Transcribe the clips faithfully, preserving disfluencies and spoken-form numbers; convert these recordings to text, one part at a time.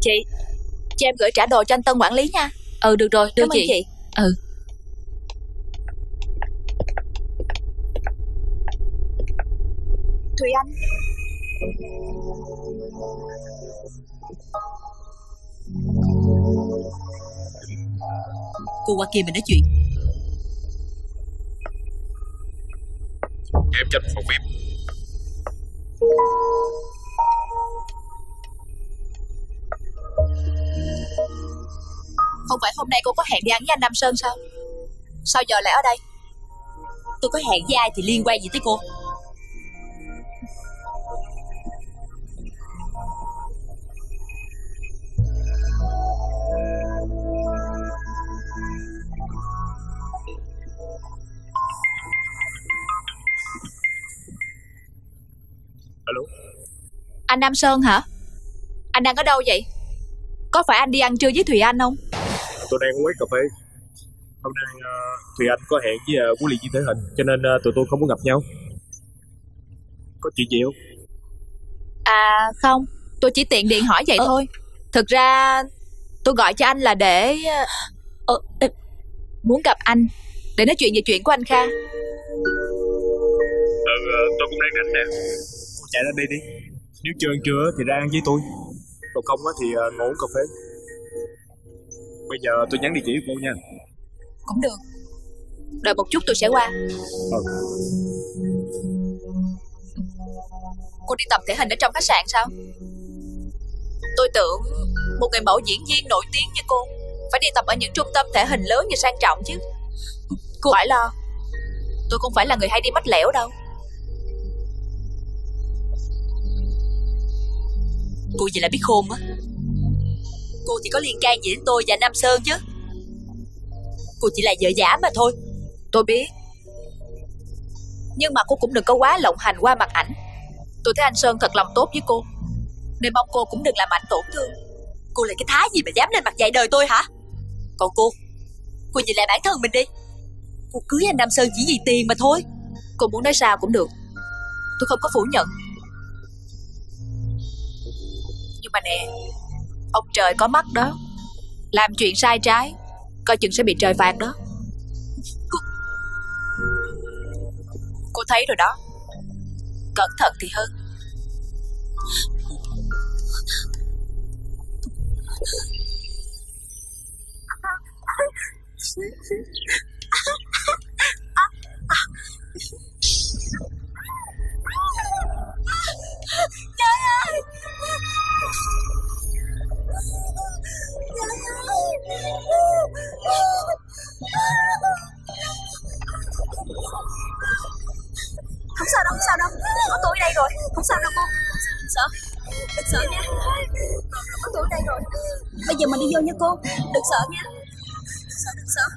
Chị, cho em gửi trả đồ cho anh Tân quản lý nha. Ừ được rồi, đưa Cảm ơn chị. chị. Ừ. Thùy Anh. Cô qua kia mình nói chuyện. Em tranh phòng vi ai pi. Không phải hôm nay cô có hẹn đi ăn với anh Nam Sơn sao? Sao giờ lại ở đây? Tôi có hẹn với ai thì liên quan gì tới cô? Alo. Anh Nam Sơn hả? Anh đang ở đâu vậy? Có phải anh đi ăn trưa với Thùy Anh không? Tôi đang ở quán cà phê. Hôm nay uh, Thùy Anh có hẹn với uh, huấn luyện viên thể hình, cho nên uh, tụi tôi không có gặp nhau. Có chuyện gì không? À không, tôi chỉ tiện điện hỏi vậy ờ. thôi. Thực ra tôi gọi cho anh là để ờ, ờ, muốn gặp anh, để nói chuyện về chuyện của anh Kha. Ừ, uh, tôi cũng đang rảnh nè. Cô chạy lên đây đi. Nếu chưa ăn trưa thì ra ăn với tôi, còn không thì uh, ngồi uống cà phê. Bây giờ tôi nhắn địa chỉ của cô nha. Cũng được. Đợi một chút tôi sẽ qua. Ừ. Cô đi tập thể hình ở trong khách sạn sao? Tôi tưởng một người mẫu diễn viên nổi tiếng như cô phải đi tập ở những trung tâm thể hình lớn và sang trọng chứ. Cô khỏi lo, tôi không phải là người hay đi mách lẻo đâu. Cô vậy là biết khôn á. Cô thì có liên can gì đến tôi và Nam Sơn chứ. Cô chỉ là vợ giả mà thôi. Tôi biết, nhưng mà cô cũng đừng có quá lộng hành qua mặt ảnh. Tôi thấy anh Sơn thật lòng tốt với cô, nên mong cô cũng đừng làm ảnh tổn thương. Cô là cái thái gì mà dám lên mặt dạy đời tôi hả? Còn cô, cô nhìn lại bản thân mình đi. Cô cưới anh Nam Sơn chỉ vì tiền mà thôi. Cô muốn nói sao cũng được, tôi không có phủ nhận. Nhưng mà nè, ông trời có mắt đó, làm chuyện sai trái coi chừng sẽ bị trời phạt đó. Cô, cô thấy rồi đó, cẩn thận thì hơn. Trời ơi! Không sao đâu, không sao đâu. Có tôi ở đây rồi, không sao đâu cô. Đừng sợ, đừng sợ nha. Có tôi ở đây rồi. Bây giờ mình đi vô nha cô. Đừng sợ nha. Đừng sợ, đừng sợ.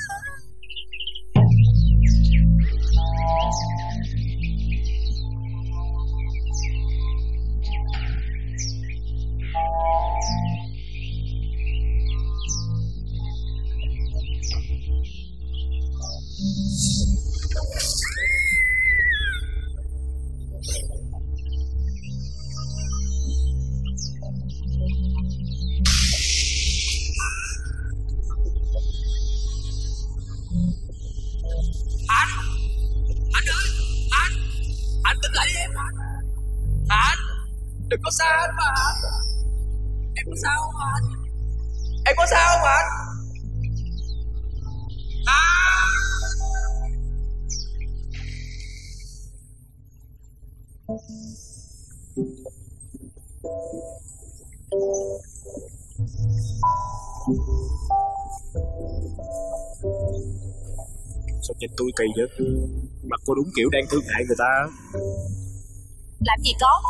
Đừng có xa anh mà anh. Em có sao không anh? Em có sao không anh? À! Sao nhìn tôi kỳ vậy? Mặt cô đúng kiểu đang thương hại người ta. Làm gì có.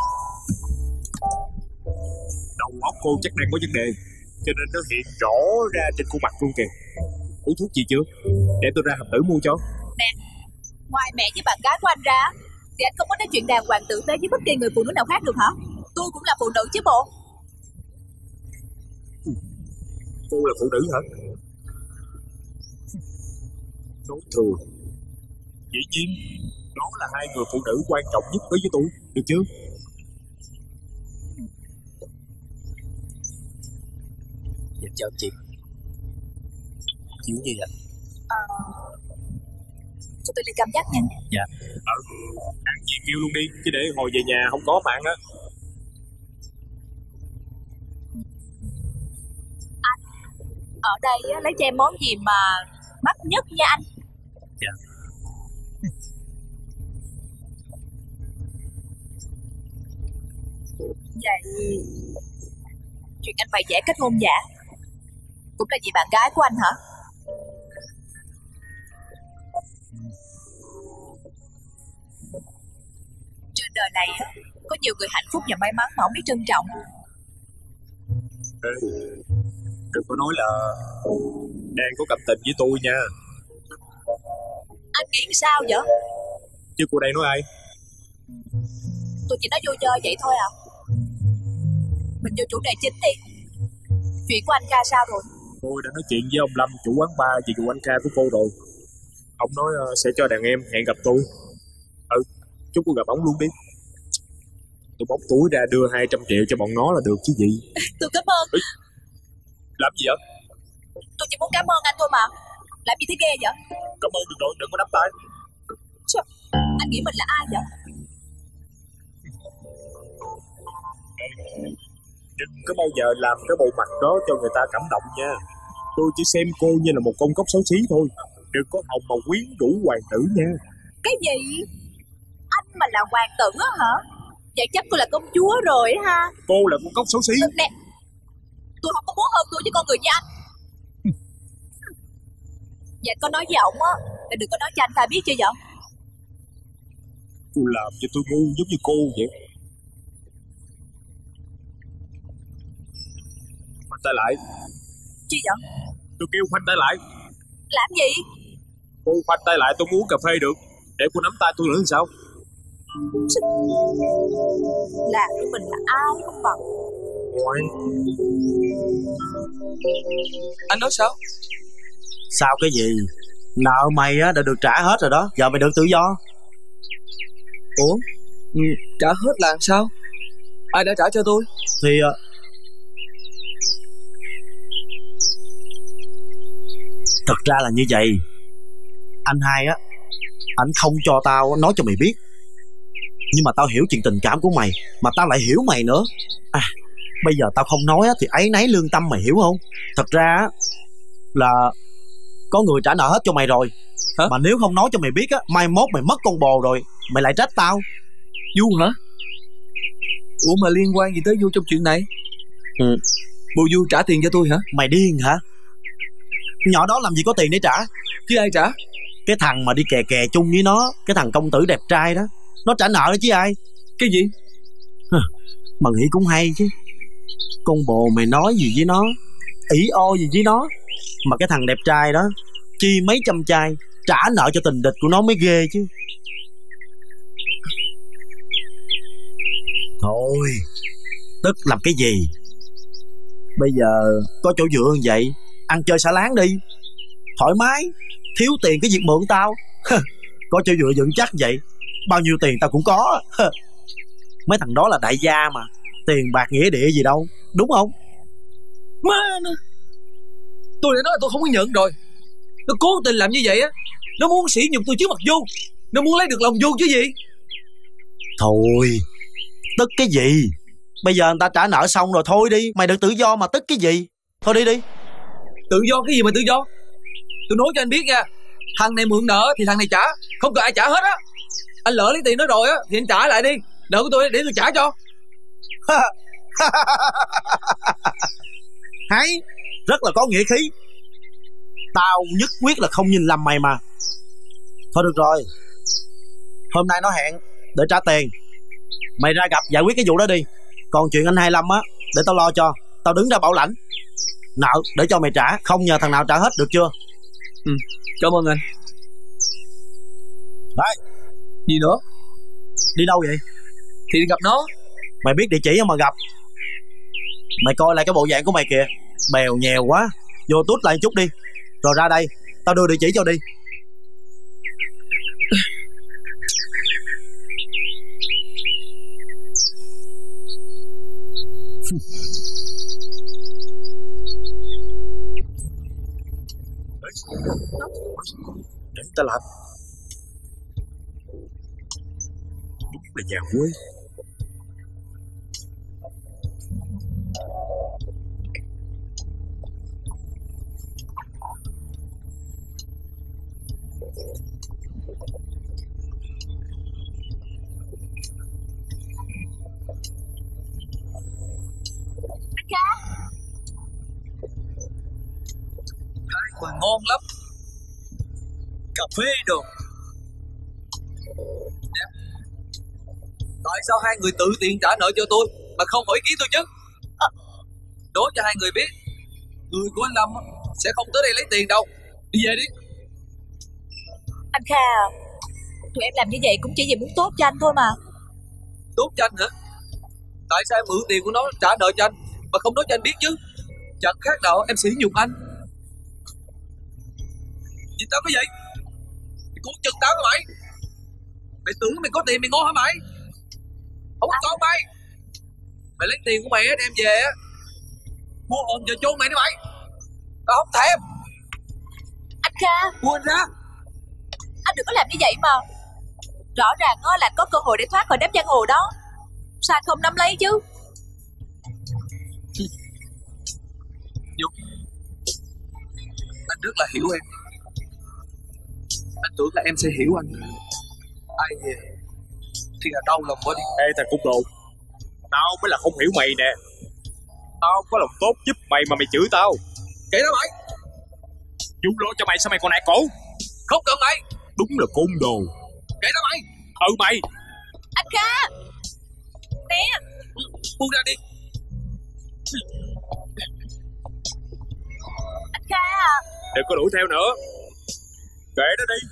Đầu óc cô chắc đang có vấn đề, cho nên nó hiện rõ ra trên khuôn mặt luôn kìa. Uống thuốc gì chưa? Để tôi ra hầm tử mua cho. Nè, ngoài mẹ với bạn gái của anh ra thì anh không có nói chuyện đàng hoàng tử tế với bất kỳ người phụ nữ nào khác được hả? Tôi cũng là phụ nữ chứ bộ. Cô là phụ nữ hả? Nói thường. Dĩ nhiên đó là hai người phụ nữ quan trọng nhất đối với tôi, được chưa? Dạ chào chị. Chuyện gì vậy? À, cho tôi ly cam giác nha. Dạ. Ờ, ăn gì kêu luôn đi, chứ để hồi về nhà không có mà ăn á. Anh, ở đây á, lấy cho em món gì mà mắc nhất nha anh? Dạ. Vậy chuyện anh bày vẽ kết hôn giả cũng là vì bạn gái của anh hả? Trên đời này á, có nhiều người hạnh phúc và may mắn mà không biết trân trọng. Ê, đừng có nói là đang có cảm tình với tôi nha. Anh nghĩ sao vậy? Chứ cô đây nói ai? Tôi chỉ nói vui chơi vậy thôi à. Mình vô chủ đề chính đi. Chuyện của anh ca sao rồi? Tôi đã nói chuyện với ông Lâm, chủ quán bar, về vụ anh ca của cô rồi. Ông nói uh, sẽ cho đàn em hẹn gặp tôi. Ừ, chúc cô gặp ông luôn đi. Tôi bóc túi ra đưa hai trăm triệu cho bọn nó là được chứ gì. Tôi cảm ơn. Ê, làm gì vậy? Tôi chỉ muốn cảm ơn anh thôi mà. Làm gì thế ghê vậy? Cảm ơn được rồi, đừng có nắm tay. Trời, anh nghĩ mình là ai vậy? Đừng có bao giờ làm cái bộ mặt đó cho người ta cảm động nha. Tôi chỉ xem cô như là một con cóc xấu xí thôi. Đừng có hòng mà quyến rũ hoàng tử nha. Cái gì? Anh mà là hoàng tử á hả? Vậy chắc tôi là công chúa rồi ha. Cô là con cóc xấu xí. Ừ, nè, tôi không có muốn hơn tôi với con người như anh. Vậy có nói với ổng á là đừng có nói cho anh ta biết chưa vậy? Cô làm cho tôi ngu giống như cô vậy. Khoanh tay lại. Chi vậy? Tôi kêu khoanh tay lại. Làm gì? Cô khoanh tay lại, tôi muốn uống cà phê được. Để cô nắm tay tôi nữa thì sao? Làm với mình là ai không bằng. Ngoan. Anh nói sao? Sao cái gì? Nợ mày á đã được trả hết rồi đó. Giờ mày được tự do. Ủa? Ừ, trả hết là sao? Ai đã trả cho tôi? Thì uh... thật ra là như vậy. Anh hai á, ảnh không cho tao nói cho mày biết. Nhưng mà tao hiểu chuyện tình cảm của mày, mà tao lại hiểu mày nữa. À, bây giờ tao không nói á thì áy náy lương tâm, mày hiểu không? Thật ra á là có người trả nợ hết cho mày rồi. Hả? Mà nếu không nói cho mày biết á, mai mốt mày mất con bồ rồi mày lại trách tao. Du hả? Ủa mà liên quan gì tới Du trong chuyện này? Ừ. Bộ Du trả tiền cho tôi hả? Mày điên hả? Nhỏ đó làm gì có tiền để trả. Chứ ai trả? Cái thằng mà đi kè kè chung với nó, cái thằng công tử đẹp trai đó, nó trả nợ đó chứ ai. Cái gì? Mà nghĩ cũng hay chứ. Con bồ mày nói gì với nó, ỷ o gì với nó, mà cái thằng đẹp trai đó chi mấy trăm chai trả nợ cho tình địch của nó mới ghê chứ. Thôi, tức làm cái gì. Bây giờ có chỗ dựa như vậy, ăn chơi xả láng đi, thoải mái. Thiếu tiền cái việc mượn tao. Có chỗ dựa vững chắc vậy, bao nhiêu tiền tao cũng có. Mấy thằng đó là đại gia mà, tiền bạc nghĩa địa gì đâu, đúng không? Má nó, tôi đã nói là tôi không có nhận rồi. Nó cố tình làm như vậy á. Nó muốn sỉ nhục tôi trước mặt Du. Nó muốn lấy được lòng Du chứ gì. Thôi, tức cái gì. Bây giờ người ta trả nợ xong rồi, thôi đi. Mày được tự do mà tức cái gì. Thôi đi đi. Tự do cái gì mà tự do? Tôi nói cho anh biết nha, thằng này mượn nợ thì thằng này trả, không cần ai trả hết á. Anh lỡ lấy tiền nó rồi á thì anh trả lại đi. Nợ của tôi để tôi trả cho. Hay, rất là có nghĩa khí. Tao nhất quyết là không nhìn lầm mày mà. Thôi được rồi, hôm nay nó hẹn để trả tiền, mày ra gặp giải quyết cái vụ đó đi. Còn chuyện anh hai Lâm á, để tao lo cho. Tao đứng ra bảo lãnh. Nợ để cho mày trả, không nhờ thằng nào trả hết, được chưa? Ừ, cảm ơn anh. Đấy. Gì nữa? Đi đâu vậy? Thì đi gặp nó. Mày biết địa chỉ không mà gặp? Mày coi lại cái bộ dạng của mày kìa, bèo nhèo quá. Vô tút lại chút đi, rồi ra đây, tao đưa địa chỉ cho đi. Để ta làm. Đúng là nhà quê. Mà ngon lắm, cà phê đồ. Nè, tại sao hai người tự tiện trả nợ cho tôi mà không hỏi ý kiến tôi chứ? À, nói cho hai người biết, người của anh Lâm sẽ không tới đây lấy tiền đâu. Đi về đi. Anh Kha, tụi em làm như vậy cũng chỉ vì muốn tốt cho anh thôi mà. Tốt cho anh hả? Tại sao em mượn tiền của nó trả nợ cho anh mà không nói cho anh biết chứ? Chẳng khác nào em sỉ nhục anh. Nhìn tao cái gì? Mày cuốn chân tao hả mày? Mày tưởng mày có tiền mày ngon hả mày? Không có con mày. Mày lấy tiền của mày á đem về á, mua hồn giờ chôn mày đi mày. Tao không thèm. Anh Kha, Buông anh ra. anh đừng có làm như vậy mà. Rõ ràng á là có cơ hội để thoát khỏi đám giang hồ đó, sao anh không nắm lấy chứ? Dung, anh rất là hiểu em. Anh tưởng là em sẽ hiểu anh. Ai về thì là đau lòng quá đi. Ê thằng côn đồ, tao mới là không hiểu mày nè. Tao có lòng tốt giúp mày mà mày chửi tao. Kệ đó mày. Dù lo cho mày sao mày còn nạt cổ? Không cần mày. Đúng là côn đồ. Kệ đó mày. Ừ mày. Anh Kha, nè. Buông ra đi. Anh Kha, Đừng có đuổi theo nữa. Kệ nó đi.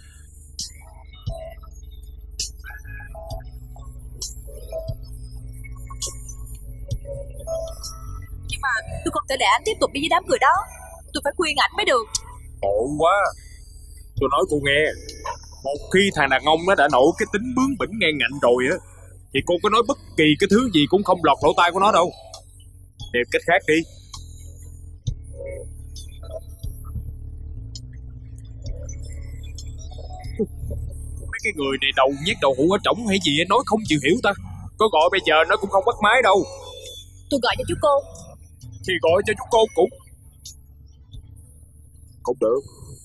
nhưng mà tôi không thể để anh tiếp tục đi với đám người đó. Tôi phải khuyên ảnh mới được. Khổ quá. Tôi nói cô nghe, một khi thằng đàn ông nó đã nổi cái tính bướng bỉnh ngang ngạnh rồi á, thì cô có nói bất kỳ cái thứ gì cũng không lọt lỗ tai của nó đâu. Tìm cách khác đi. Mấy cái người này đầu nhét đầu hũ ở trỏng hay gì nói không chịu hiểu ta. Có gọi bây giờ nó cũng không bắt máy đâu. Tôi gọi cho chú cô. Thì gọi cho chú cô cũng Cũng được.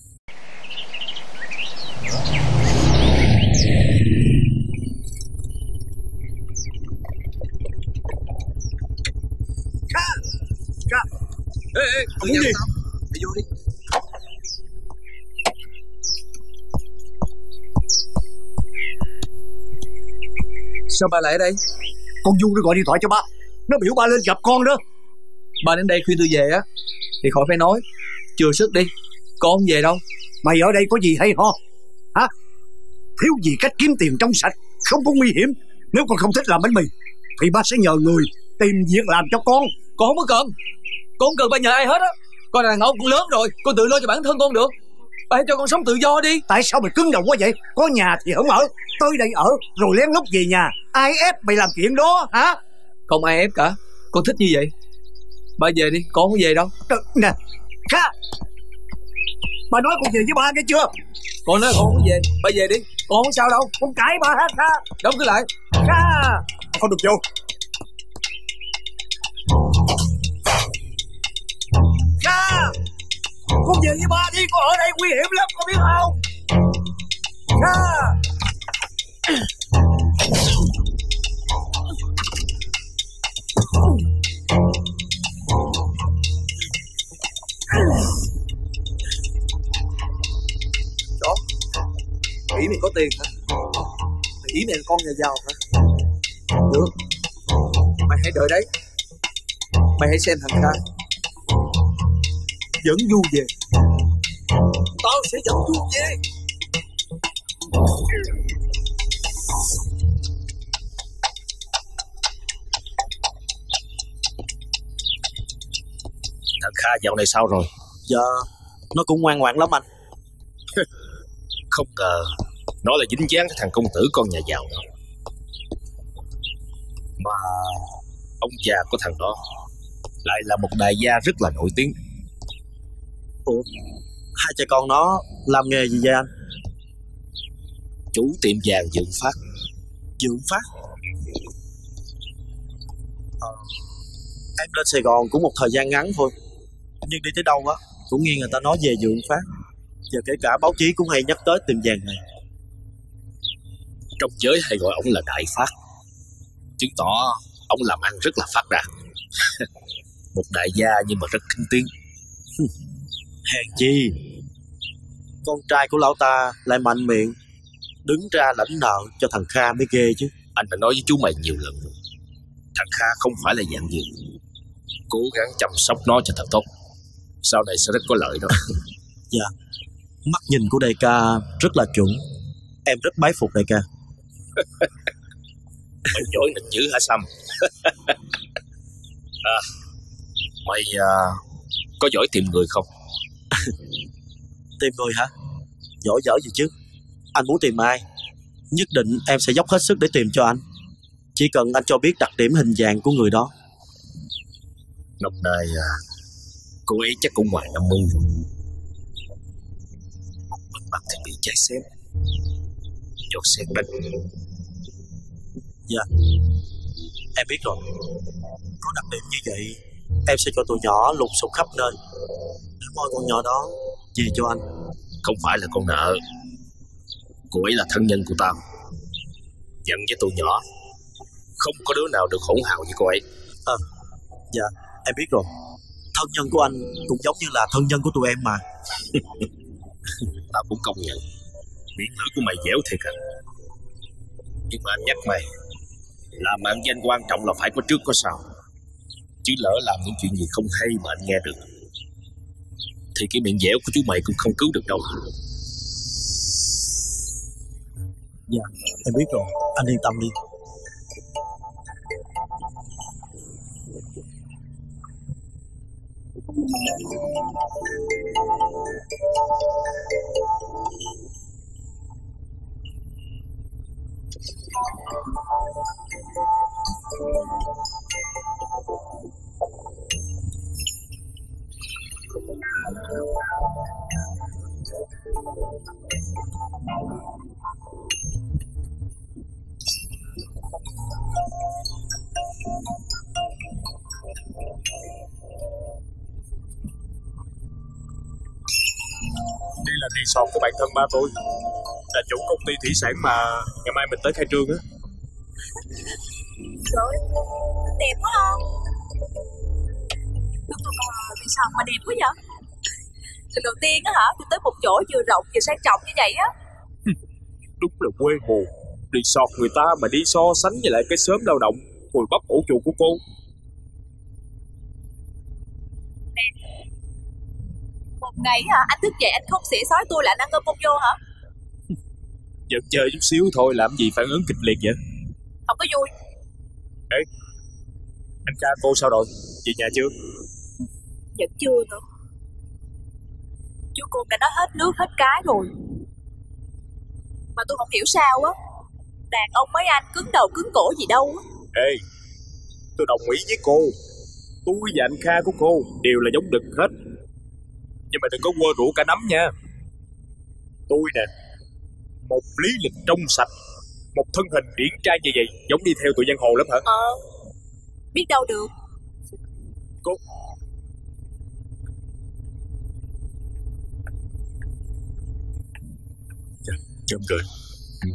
Kha, Kha. Ê, ê, Muốn gì? Mày vô đi. Sao bà lại ở đây? Con Du nó gọi điện thoại cho ba, nó biểu ba lên gặp con đó. Bà đến đây khuyên tôi về á thì khỏi phải nói. Chừa sức đi, con không về đâu. Mày ở đây có gì hay ho hả? Thiếu gì cách kiếm tiền trong sạch, không có nguy hiểm. Nếu con không thích làm bánh mì thì ba sẽ nhờ người tìm việc làm cho con. Con không có cần. Con không cần ba nhờ ai hết á. Con là đàn ông cũng lớn rồi, con tự lo cho bản thân con được. Bà hãy cho con sống tự do đi. Tại sao mày cứng đầu quá vậy? Có nhà thì không ở, tới đây ở rồi lén lút về nhà. Ai ép mày làm chuyện đó hả? Không ai ép cả. Con thích như vậy. Ba về đi, con không về đâu. Trời, nè Kha, bà nói con về với ba nghe chưa? Con nói con không về, ba về đi. Con không sao đâu. Con cãi ba hả Kha? Đóng cửa lại. Kha, Không được vô. Kha, con về với ba đi, con ở đây nguy hiểm lắm, con biết không? Kha. Đó, nghĩ mày có tiền hả? Mày nghĩ mày là con nhà giàu hả? Được, mày hãy đợi đấy. Mày hãy xem thằng Kha dẫn Du về. Tao sẽ dẫn Du về. Thằng Kha dạo này sao rồi? Dạ, nó cũng ngoan ngoãn lắm anh. Không ngờ nó là dính dáng cái thằng công tử con nhà giàu đó. Mà ông già của thằng đó lại là một đại gia rất là nổi tiếng. Ủa, Hai cha con nó làm nghề gì vậy anh? Chủ tiệm vàng Vượng Phát. Vượng Phát? Ờ, em lên Sài Gòn cũng một thời gian ngắn thôi, nhưng đi tới đâu á cũng nghe người ta nói về Vượng Phát. Và kể cả báo chí cũng hay nhắc tới tiệm vàng này. Trong giới hay gọi ông là Đại Phát, chứng tỏ ông làm ăn rất là phát đạt. Một đại gia nhưng mà rất kinh tiếng. Hèn chi con trai của lão ta lại mạnh miệng đứng ra lãnh nợ cho thằng Kha mới ghê chứ. Anh đã nói với chú mày nhiều lần rồi, thằng Kha không phải là dạng gì. Cố gắng chăm sóc nó cho thật tốt, sau này sẽ rất có lợi đó. Dạ, mắt nhìn của đại ca rất là chuẩn, em rất bái phục đại ca. Mày giỏi nghịch dữ hả Sâm? À, mày à, có giỏi tìm người không? Tìm người hả? Giỏi dở gì chứ. Anh muốn tìm ai, nhất định em sẽ dốc hết sức để tìm cho anh. Chỉ cần anh cho biết đặc điểm hình dạng của người đó. Năm nay à, cô ấy chắc cũng ngoài năm mươi rồi. Mặt mặt thì bị cháy xém, giọt sét đánh. Dạ, em biết rồi. Có đặc điểm như vậy, em sẽ cho tụi nhỏ lùng sục khắp nơi để moi con nhỏ đó về cho anh. Không phải là con nợ, cô ấy là thân nhân của tao. Giận với tụi nhỏ, không có đứa nào được hỗn hào với cô ấy. À, dạ, em biết rồi. Thân nhân của anh cũng giống như là thân nhân của tụi em mà. Tao cũng công nhận miệng lưỡi của mày dẻo thiệt à. Nhưng mà anh nhắc mày, làm ăn danh quan trọng là phải có trước có sau. Chứ lỡ làm những chuyện gì không hay mà anh nghe được thì cái miệng dẻo của chú mày cũng không cứu được đâu. Dạ, em biết rồi, anh yên tâm đi. Đây là resort của bạn thân ba tôi, là chủ công ty thủy sản mà ngày mai mình tới khai trương á. Trời ơi, đẹp quá không? Resort mà đẹp quá vậy? Lần đầu tiên á hả, tôi tới một chỗ vừa rộng vừa sang trọng như vậy á. Đúng là quê mùa. Resort người ta mà đi so sánh với lại cái xóm lao động hồi bắp ổ chuột của cô. Nè, một ngày hả, anh thức dậy anh không xỉa xói tôi là anh ăn cơm không vô hả? Giận chơi chút xíu thôi, làm gì phản ứng kịch liệt vậy? Không có vui. Ê, anh ca cô sao rồi? Về nhà chưa? Vẫn chưa nữa. Chú Côn đã nói hết nước hết cái rồi. Mà tôi không hiểu sao á, đàn ông mấy anh cứng đầu cứng cổ gì đâu á. Ê, tôi đồng ý với cô. Tôi và anh Kha của cô đều là giống đực hết. Nhưng mà đừng có quơ rượu cả nắm nha. Tôi nè, một lý lịch trong sạch, một thân hình điển trai như vậy, giống đi theo tụi giang hồ lắm hả? Ờ, biết đâu được. Cô chấm cười. Ừ.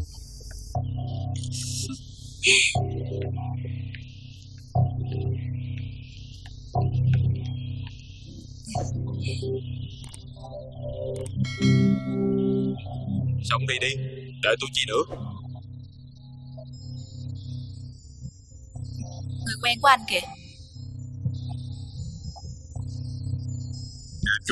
Xong đi đi, đợi tôi chi nữa. Người quen của anh kìa. Nè Trúc,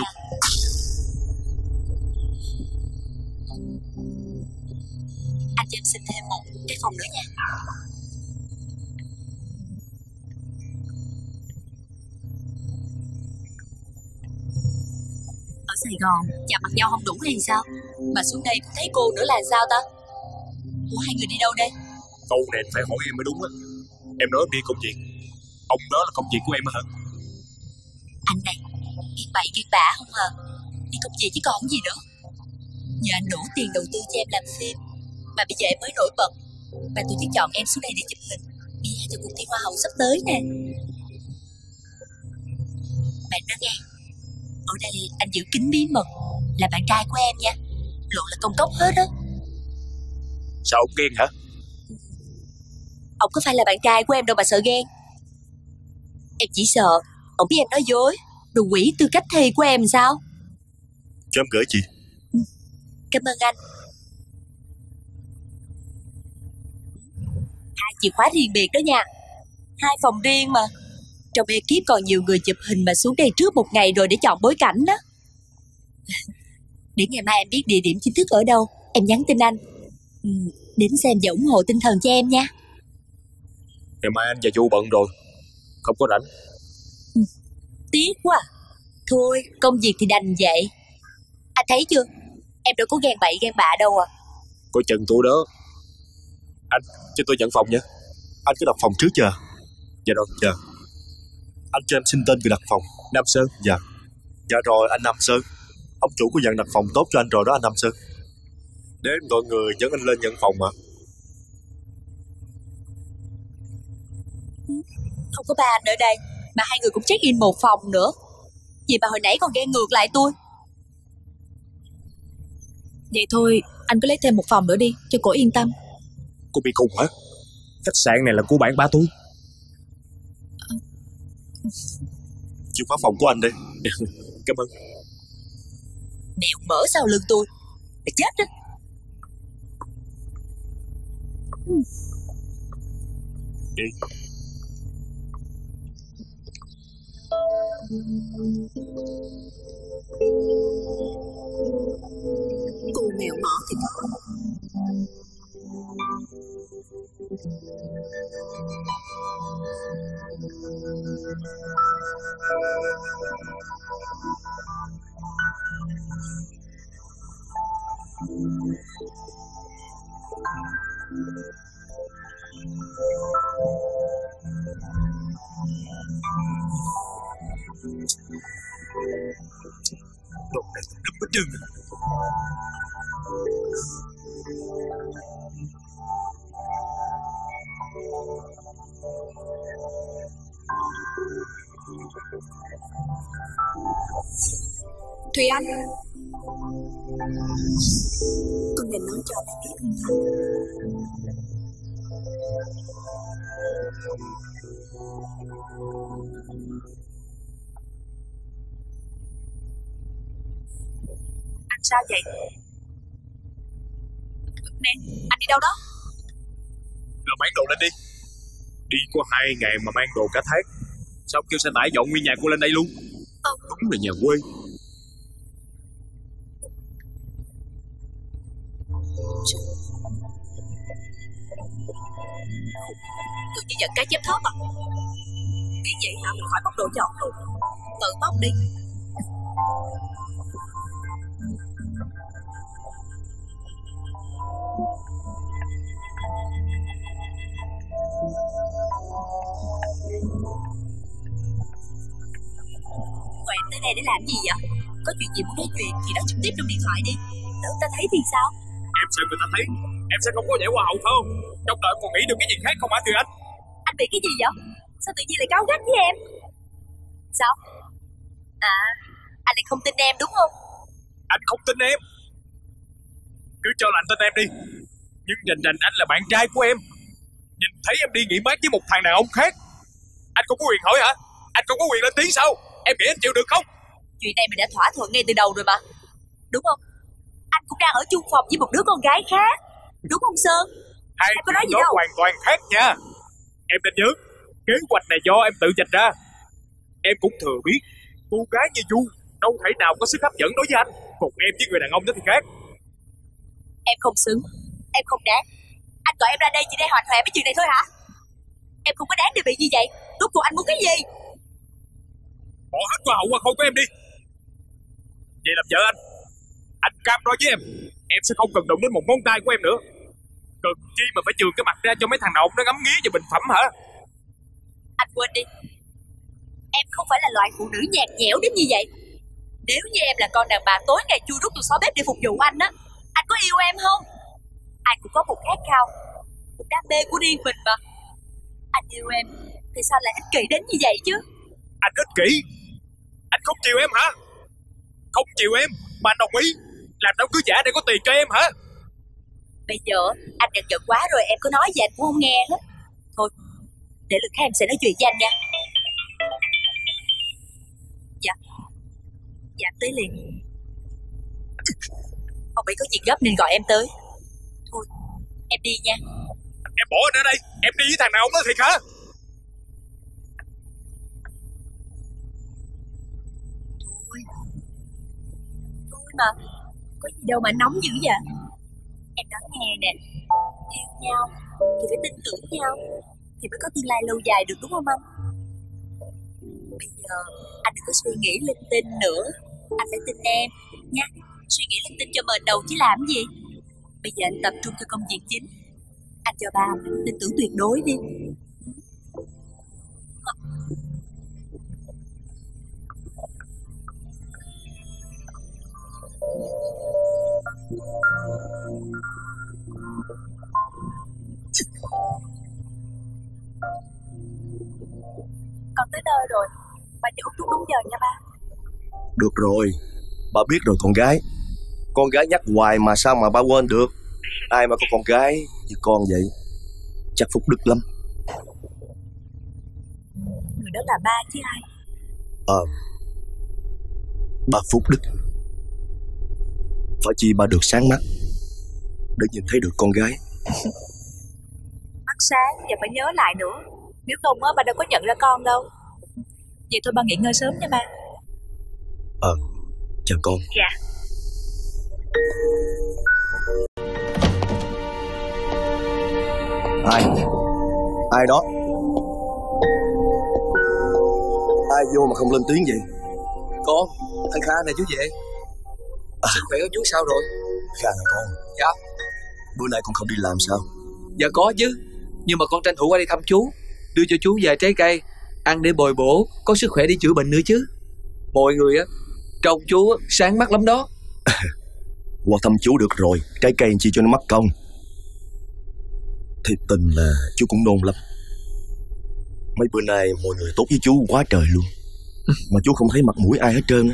Anh cho em xin thêm một cái phòng nữa nha. Ở Sài Gòn chạm mặt nhau không đủ hay sao? Mà xuống đây cũng thấy cô nữa là sao ta? Ủa hai người đi đâu đây? câu này phải hỏi em mới đúng á. Em nói em đi công việc, ông đó là công việc của em hả? Anh này, yên bậy yên bạ không hả? Đi công việc chứ còn gì nữa. Nhờ anh đủ tiền đầu tư cho em làm phim, mà bây giờ em mới nổi bật, và tôi chỉ chọn em xuống đây để chụp hình đi cho cuộc thi hoa hậu sắp tới nè. Bạn nói nghe, ở đây anh giữ kín bí mật là bạn trai của em nha, lộ là công cốc hết á. Sao ông ghen hả? Ông có phải là bạn trai của em đâu mà sợ ghen. Em chỉ sợ ông biết em nói dối, đồ quỷ tư cách thi của em sao. Cho em gửi chị. Cảm ơn anh. Hai chìa khóa riêng biệt đó nha, hai phòng riêng mà. Trong ekip còn nhiều người chụp hình mà xuống đây trước một ngày rồi để chọn bối cảnh đó. Để ngày mai em biết địa điểm chính thức ở đâu, em nhắn tin anh. Ừ, đến xem và ủng hộ tinh thần cho em nha. Ngày mai anh và Chu bận rồi, không có rảnh. Ừ, tiếc quá. Thôi, công việc thì đành vậy. Anh thấy chưa, em đâu có ghen bậy ghen bạ đâu à. Coi chừng tôi đó. Anh cho tôi nhận phòng nha. Anh cứ đặt phòng trước chưa? Dạ rồi. Dạ. Anh cho em xin tên người đặt phòng. Nam Sơn. Dạ. Dạ rồi anh Nam Sơn. Ông chủ có dặn đặt phòng tốt cho anh rồi đó anh Nam Sơn. Để em gọi người dẫn anh lên nhận phòng mà. Không có ba anh ở đây mà hai người cũng check in một phòng nữa. Gì mà hồi nãy còn ghen ngược lại tôi. Vậy thôi, anh cứ lấy thêm một phòng nữa đi, cho cổ yên tâm. Cô bị khùng hả? Khách sạn này là của bạn ba tôi. Chìa khóa phòng của anh đây. Cảm ơn. Mèo mở sau lưng tôi là chết đó. Đi. Cô mèo mỏ thì có. Đồ này đâm bánh trưng. Thùy Anh, Tôi nên nói cho anh biết. anh sao vậy? Nè, anh đi đâu đó? Rồi mang đồ lên đi. Đi có hai ngày mà mang đồ cả tháng. Sao kêu xe tải dọn nguyên nhà cô lên đây luôn? Ờ. Đúng là nhà quê. Tự nhiên giận cá chép thớp à? Nghĩ vậy hả? Mình khỏi bóc đồ cho ổng luôn. Tự bóc đi. Rồi em tới đây để làm gì vậy? Có chuyện gì muốn nói chuyện thì nói trực tiếp trong điện thoại đi. Nếu ta thấy thì sao? Em sợ người ta thấy em sẽ không có giải hoa hậu phải không? Trong đời còn nghĩ được cái gì khác không hả Thùy Anh? Anh bị cái gì vậy? Sao tự nhiên lại cáu gắt với em? Sao? À, anh lại không tin em đúng không? Anh không tin em. Cứ cho là anh tin em đi. Nhưng rành rành anh là bạn trai của em. Nhìn thấy em đi nghỉ mát với một thằng đàn ông khác, anh không có quyền hỏi hả? Anh không có quyền lên tiếng sao? Em nghĩ anh chịu được không? Chuyện này mình đã thỏa thuận ngay từ đầu rồi mà, đúng không? Anh cũng đang ở chung phòng với một đứa con gái khác, đúng không Sơn? Hai em có nói gì chuyện đó đâu. hoàn toàn khác nha. Em nên nhớ, kế hoạch này do em tự dạch ra. Em cũng thừa biết cô gái như Du đâu thể nào có sức hấp dẫn đối với anh. Còn em với người đàn ông đó thì khác. Em không xứng, em không đáng. Anh gọi em ra đây chỉ để hoàn hòe với chuyện này thôi hả? Em không có đáng để bị như vậy. Rốt cuộc anh muốn cái gì? Bỏ hết qua hậu qua khôi của em đi. Vậy làm vợ anh, anh cam đoan với em, em sẽ không cần động đến một ngón tay của em nữa. Cần chi mà phải chườn cái mặt ra cho mấy thằng nào nó ngắm nghía về bình phẩm hả? Anh quên đi, em không phải là loại phụ nữ nhạt nhẽo đến như vậy. Nếu như em là con đàn bà tối ngày chui rút từ xó bếp để phục vụ anh á, anh có yêu em không? Ai cũng có một khát khao, một đam mê của riêng mình mà. Anh yêu em thì sao lại ích kỷ đến như vậy chứ? Anh ích kỷ? Anh không chịu em hả? Không chịu em mà anh đồng ý làm đám cưới giả để có tiền cho em hả? Bây giờ anh đang giận quá rồi, em có nói gì anh cũng không nghe hết. Thôi, để lần khác em sẽ nói chuyện với anh nha. Dạ Dạ tới liền. Ông ấy có chuyện gấp nên gọi em tới. Thôi, em đi nha. Em bỏ anh ở đây, em đi với thằng nào không đó thiệt hả? Thôi Thôi mà, có gì đâu mà nóng dữ vậy. Em nói nghe nè, yêu nhau thì phải tin tưởng nhau thì mới có tương lai lâu dài được, đúng không anh? Bây giờ anh đừng có suy nghĩ linh tinh nữa, anh phải tin em nha. Suy nghĩ linh tinh cho mệt đầu chứ làm gì. Bây giờ anh tập trung cho công việc chính. Anh cho ba tin tưởng tuyệt đối đi. Con tới nơi rồi, ba chỉ uống thuốc đúng giờ nha ba. Được rồi, ba biết rồi con gái. Con gái nhắc hoài mà sao mà ba quên được. Ai mà có con gái như con vậy chắc phúc đức lắm. Người đó là ba chứ ai. Ờ Ba phúc đức. Phải chi ba được sáng mắt để nhìn thấy được con gái. Mắt sáng và phải nhớ lại nữa. Nếu không á, ba đâu có nhận ra con đâu. Vậy thôi ba nghỉ ngơi sớm nha ba. Ờ Chào con. Dạ. Ai Ai đó? Ai vô mà không lên tiếng vậy? Con, thằng Kha này chú về. À, sức khỏe của chú sao rồi? Kha nè con. Dạ. Bữa nay con không đi làm sao? Dạ có chứ. Nhưng mà con tranh thủ qua đây thăm chú, đưa cho chú vài trái cây ăn để bồi bổ, có sức khỏe đi chữa bệnh nữa chứ. Mọi người á trông chú á, sáng mắt lắm đó. Qua thăm chú được rồi, trái cây chi cho nó mắc công. Thiệt tình là chú cũng nôn lắm. Mấy bữa nay mọi người tốt với chú quá trời luôn. Mà chú không thấy mặt mũi ai hết trơn á.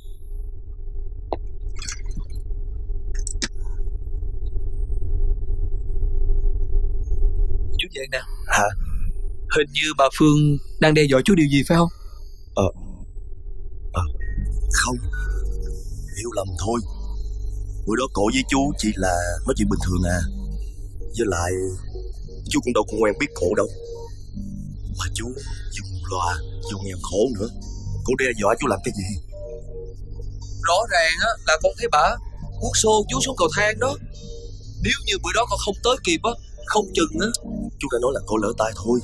Chú về nè. Hả? Hình như bà Phương đang đe dọa chú điều gì phải không? Ờ Ờ Không, hiểu lầm thôi. Bữa đó cổ với chú chỉ là nói chuyện bình thường à. Với lại chú cũng đâu có quen biết cổ đâu. Mà chú dùng loa, dùng nghèo khổ nữa. Cổ đe dọa chú làm cái gì? Rõ ràng á là con thấy bà muốn xô chú xuống cầu thang đó. Nếu như bữa đó con không tới kịp á, không chừng á. Chú đã nói là cổ lỡ tay thôi.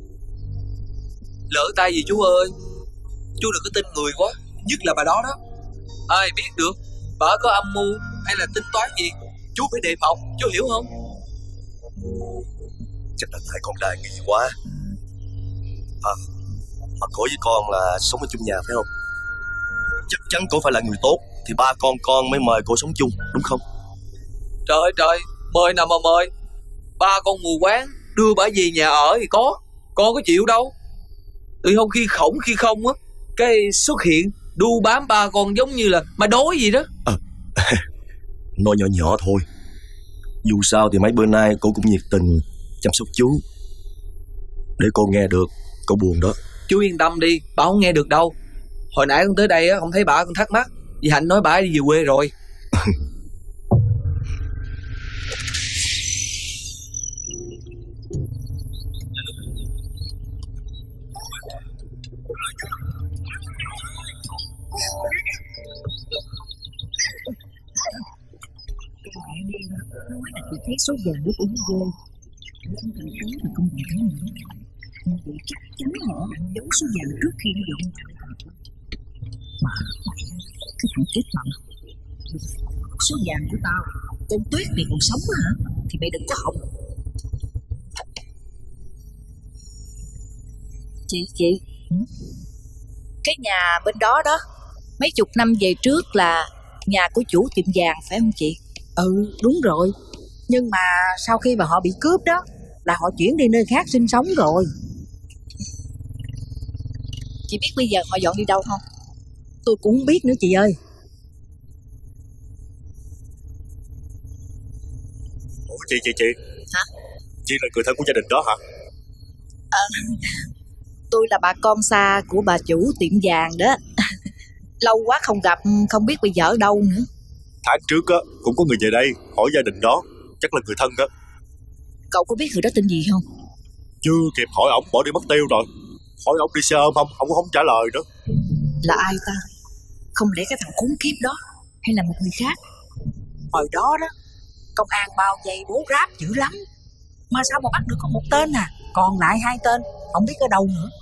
Lỡ tay gì chú ơi. Chú đừng có tin người quá, nhất là bà đó đó. Ai biết được bà có âm mưu hay là tính toán gì. Chú phải đề phòng, chú hiểu không? Chắc là tại con đài nghi quá. À, mà cổ với con là sống ở chung nhà phải không? Chắc chắn cổ phải là người tốt thì ba con con mới mời cổ sống chung, đúng không? Trời ơi trời, mời nào mà mời. Ba con mù quáng đưa bà về nhà ở thì có, con có chịu đâu. Tự không khi khổng khi không á, cái xuất hiện đu bám ba con giống như là ma đói gì đó. À, nói nhỏ nhỏ thôi. Dù sao thì mấy bữa nay cô cũng nhiệt tình chăm sóc chú. Để cô nghe được, cô buồn đó. Chú yên tâm đi, bà không nghe được đâu. Hồi nãy con tới đây á, không thấy bà con thắc mắc. Vì Hạnh nói bà đi về quê rồi. Nói là tôi thấy số vàng nó cũng ghê. Không cần thấy mà không cần thấy nữa. Vậy chắc chắn họ đang giấu số vàng trước khi nó dọn. Mà cái thằng chết bận. Số vàng của tao, con Tuyết mày còn sống hả? Thì mày đừng có hỏng. Chị, chị Cái nhà bên đó đó Mấy chục năm về trước là nhà của chủ tiệm vàng phải không chị? Ừ, đúng rồi. Nhưng mà sau khi mà họ bị cướp đó là họ chuyển đi nơi khác sinh sống rồi. Chị biết bây giờ họ dọn đi đâu không? Tôi cũng không biết nữa chị ơi. Ủa chị chị chị Hả? Chị là người thân của gia đình đó hả? À, tôi là bà con xa của bà chủ tiệm vàng đó. Lâu quá không gặp, không biết bây giờ ở đâu nữa. Tháng trước á cũng có người về đây hỏi gia đình đó, chắc là người thân đó. Cậu có biết người đó tên gì không? Chưa kịp hỏi ổng bỏ đi mất tiêu rồi. Hỏi ổng đi xe ôm không, ổng cũng không trả lời nữa. Là ai ta? Không lẽ cái thằng khốn kiếp đó, hay là một người khác? Hồi đó đó công an bao vây bố ráp dữ lắm, mà sao mà bắt được có một tên à, còn lại hai tên không biết ở đâu nữa.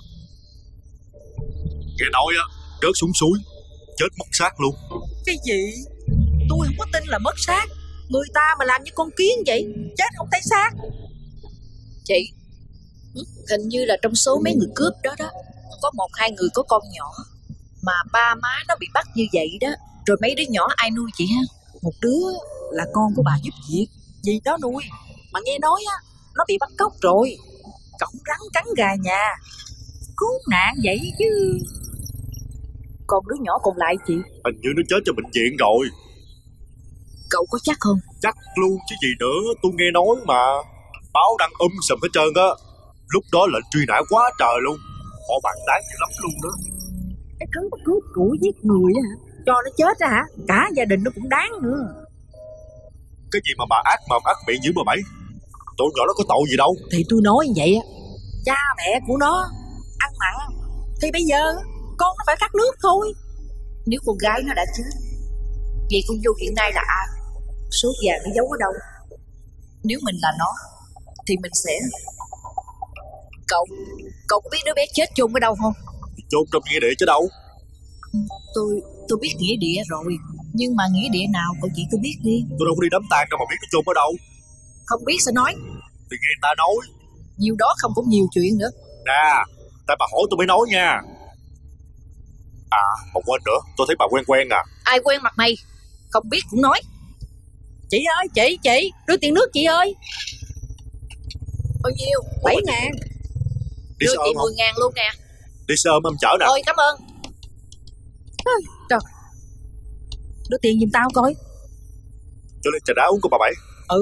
Nghe nói á rớt xuống suối, chết mất xác luôn. Cái gì? Tôi không có tin là mất xác. Người ta mà làm như con kiến vậy, chết không thấy xác. Chị, hình như là trong số mấy người cướp đó đó, có một hai người có con nhỏ, mà ba má nó bị bắt như vậy đó. Rồi mấy đứa nhỏ ai nuôi chị ha? Một đứa là con của bà giúp việc, dì đó nuôi. Mà nghe nói á, nó bị bắt cóc rồi, cổng rắn cắn gà nhà. Cứu nạn vậy chứ. Còn đứa nhỏ còn lại chị? Hình như nó chết cho bệnh viện rồi. Cậu có chắc không? Chắc luôn chứ gì nữa, tôi nghe nói mà. Báo đăng um sùm hết trơn á. Lúc đó lệnh truy nã quá trời luôn. Họ bàn tán dữ lắm luôn đó. Cái thứ mà cướp của giết người á hả? Cho nó chết á hả? Cả gia đình nó cũng đáng nữa. Cái gì mà bà ác mồm ác miệng dữ mà mày? Tụi nhỏ nó có tội gì đâu. Thì tôi nói như vậy á, cha mẹ của nó ăn mặn thì bây giờ con nó phải cắt nước thôi. Nếu con gái nó đã chết, vậy con dâu hiện nay là ai? Số vàng nó giấu ở đâu? Nếu mình là nó thì mình sẽ... Cậu, cậu có biết đứa bé chết chôn ở đâu không? Chôn trong nghĩa địa chứ đâu. Tôi, tôi biết nghĩa địa rồi. Nhưng mà nghĩa địa nào cậu chỉ tôi biết đi. Tôi đâu có đi đám tang đâu mà biết nó chôn ở đâu. Không biết sao nói? Thì nghe ta nói. Nhiều đó không có nhiều chuyện nữa. Nè, tại bà hỏi tôi mới nói nha. À, mà quên nữa, tôi thấy bà quen quen à. Ai quen mặt mày? Không biết cũng nói. Chị ơi, chị, chị, đưa tiền nước chị ơi. Bao nhiêu? Bảy ngàn. Đi đưa xe chị ôm mười ngàn luôn nè. Đi xe ôm em chở nè. Ôi cảm ơn. Trời, đưa tiền giùm tao coi. Cho lên trà đá uống của bà Bảy. Ừ.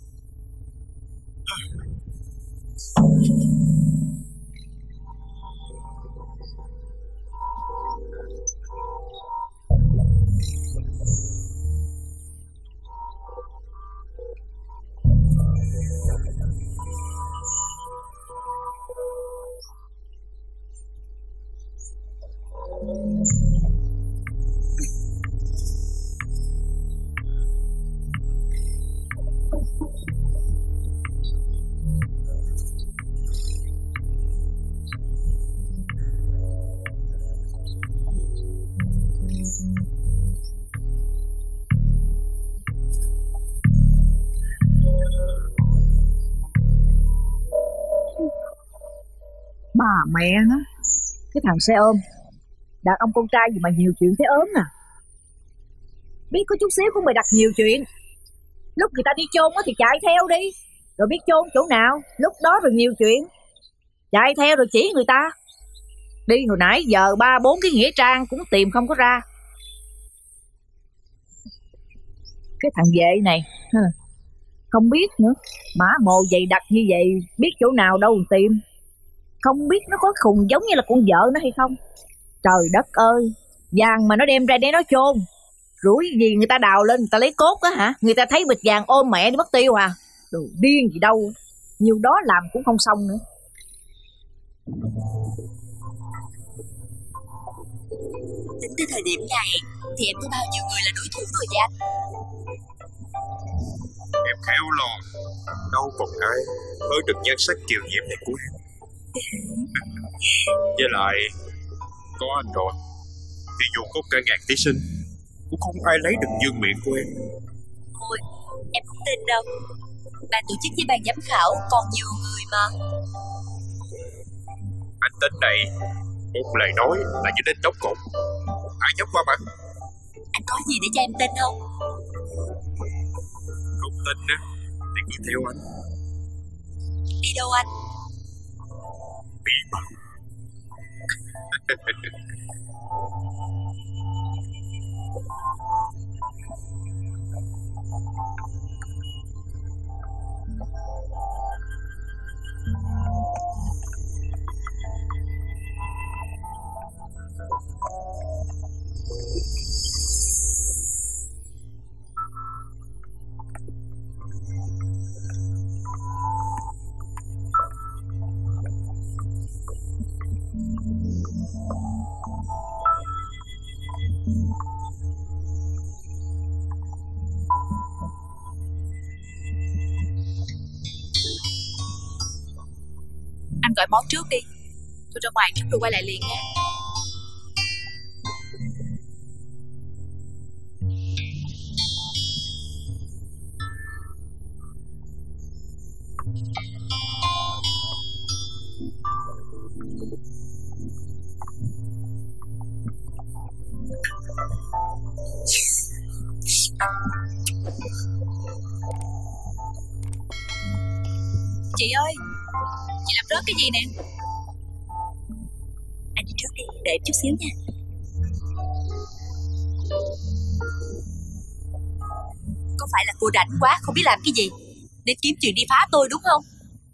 Bà mẹ nó, cái thằng xe ôm, đàn ông con trai gì mà nhiều chuyện thế ớn à. Biết có chút xíu của mày đặt nhiều chuyện. Lúc người ta đi chôn thì chạy theo đi, rồi biết chôn chỗ nào, lúc đó rồi nhiều chuyện. Chạy theo rồi chỉ người ta. Đi hồi nãy giờ ba bốn cái nghĩa trang cũng tìm không có ra. Cái thằng vệ này không biết nữa, mã mồ dày đặc như vậy, biết chỗ nào đâu mà tìm. Không biết nó có khùng giống như là con vợ nó hay không. Trời đất ơi, vàng mà nó đem ra để nó chôn, rủi gì người ta đào lên người ta lấy cốt á hả? Người ta thấy bịch vàng ôm mẹ đi mất tiêu à. Đồ điên gì đâu, nhiều đó làm cũng không xong nữa. Tính tới thời điểm này thì em có bao nhiêu người là đối thủ rồi vậy anh? Em khéo lo, đâu còn ai với được nhan sắc kiều diễm này của em. Với lại có anh rồi, thì dù có cả ngàn thí sinh cũng không ai lấy được dương miệng của em. Ôi, em không tin đâu. Ban tổ chức với ban giám khảo còn nhiều người mà. Anh tính này, một lời nói là như đến trống cột. Ai nhắm qua mặt? Anh có gì để cho em tin không? Không tin á thì cứ theo anh. Đi đâu anh? Bí mật. Anh gọi món trước đi. Tôi ra ngoài chút rồi quay lại liền nha. Chị ơi, chị làm rớt cái gì nè? Anh đi trước đi, đợi em chút xíu nha. Có phải là cô rảnh quá không biết làm cái gì nên kiếm chuyện đi phá tôi đúng không?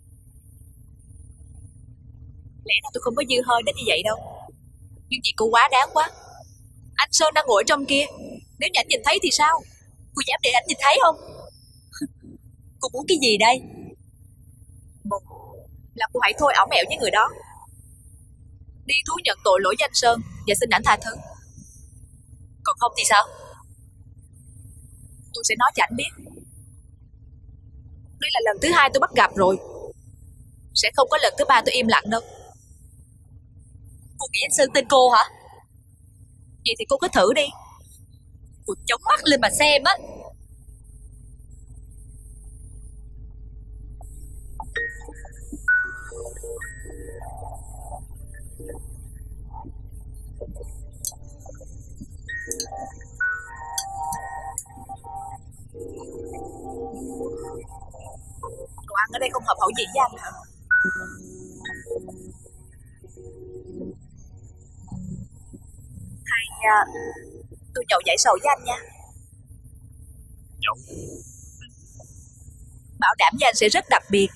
Lẽ nào tôi không có dư hơi đến như vậy đâu. Nhưng chị cô quá đáng quá. Anh Sơn đang ngồi ở trong kia. Nếu như anh nhìn thấy thì sao? Cô dám để anh nhìn thấy không? Cô muốn cái gì đây? Một là cô hãy thôi ảo mẹo với người đó, đi thú nhận tội lỗi với anh Sơn và xin ảnh tha thứ. Còn không thì sao? Tôi sẽ nói cho anh biết. Đây là lần thứ hai tôi bắt gặp rồi. Sẽ không có lần thứ ba tôi im lặng đâu. Cô nghĩ anh Sơn tin cô hả? Vậy thì cô cứ thử đi. Cô chống mắt lên mà xem á. Đồ ăn ở đây không hợp khẩu vị với anh hả? Hay à, tôi nhậu giải sầu với anh nha. Nhậu? Bảo đảm với anh sẽ rất đặc biệt.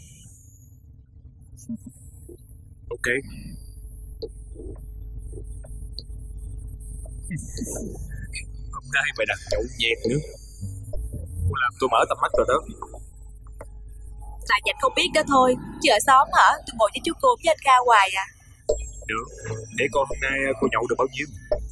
Ok. Hôm nay mày đặt nhậu nhẹt nữa. Cô làm tôi mở tầm mắt rồi đó. Tại vì anh không biết đó thôi. Chứ ở xóm hả, tôi ngồi với chú cô với anh Kha hoài à. Được, để coi hôm nay cô nhậu được bao nhiêu.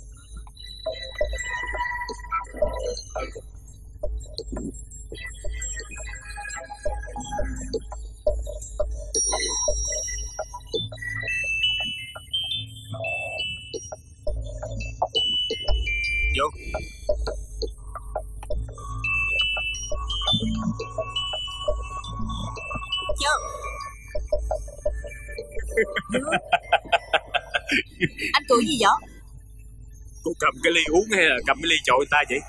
Vô. Vô. Anh cười gì vậy? Cô cầm cái ly uống hay là cầm cái ly chọi người ta vậy?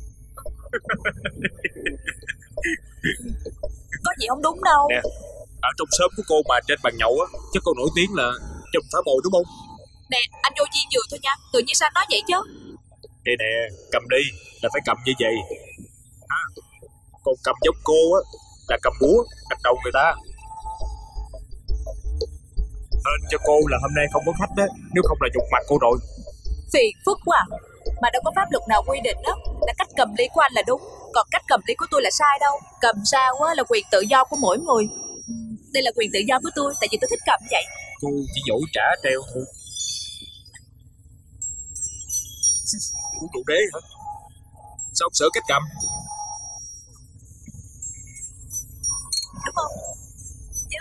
Có gì không đúng đâu. Nè, ở trong xóm của cô mà trên bàn nhậu á, chắc cô nổi tiếng là chùm phá mồi đúng không? Nè, anh vô duyên vừa thôi nha. Tự nhiên sao nói vậy chứ? Đây nè, cầm đi là phải cầm như vậy à, còn cầm giống cô á là cầm búa đập đầu người ta. Hên cho cô là hôm nay không có khách đó, nếu không là nhục mặt cô rồi. Phiền phức quá à. Mà đâu có pháp luật nào quy định đó là cách cầm ly của anh là đúng, còn cách cầm ly của tôi là sai đâu. Cầm sao á là quyền tự do của mỗi người. Đây là quyền tự do của tôi, tại vì tôi thích cầm vậy. Cô chỉ dỗ trả treo thôi. Uống rượu đế hả? Sao không sợ cách cầm? Đúng không? Dạ.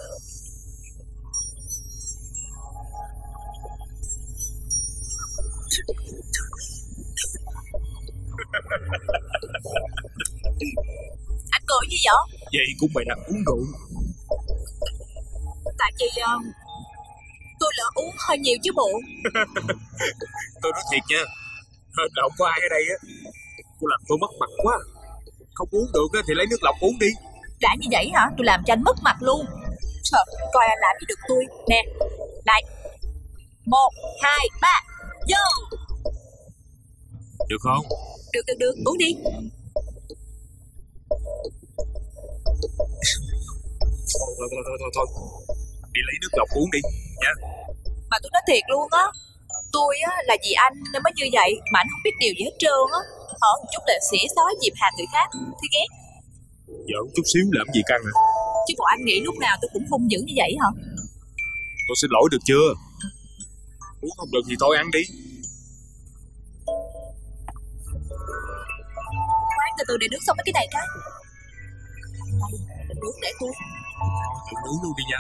Anh cười gì vậy? Vậy cũng mày đặt uống rượu. Tại vì uh, tôi lỡ uống hơi nhiều chứ bộ. Tôi nói thiệt nha, Hên là không có ai ở đây á. Cô làm tôi mất mặt quá. Không uống được á thì lấy nước lọc uống đi. Đã như vậy hả? Tôi làm cho anh mất mặt luôn. Trời, coi anh làm gì được tôi. Nè, này. Một, hai, ba, vô. Được không? Được, được, được, uống đi. Thôi, thôi, thôi, thôi, thôi, thôi. Đi lấy nước lọc uống đi, nha. Mà tôi nói thiệt luôn á, tôi á là vì anh nên mới như vậy, mà anh không biết điều gì hết trơn á. Hỏi một chút là xỉa xói dịp hàng người khác, thì ghét. Giỡn chút xíu làm gì căng à? Chứ bộ anh nghĩ lúc nào tôi cũng hung dữ như vậy hả? Tôi xin lỗi được chưa? Uống không được thì thôi ăn đi. Khoan từ từ để nướng xong mấy cái này cái. Đây, nướng để tôi. Tự nướng luôn đi nha.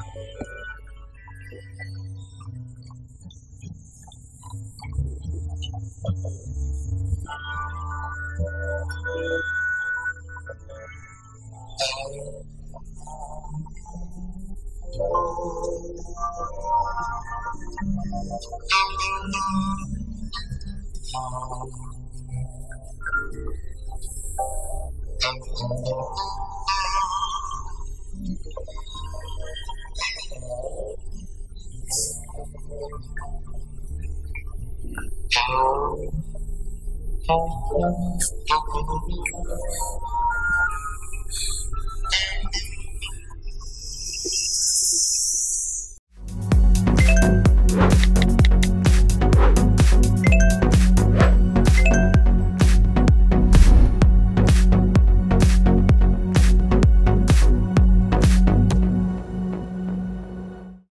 Thank you.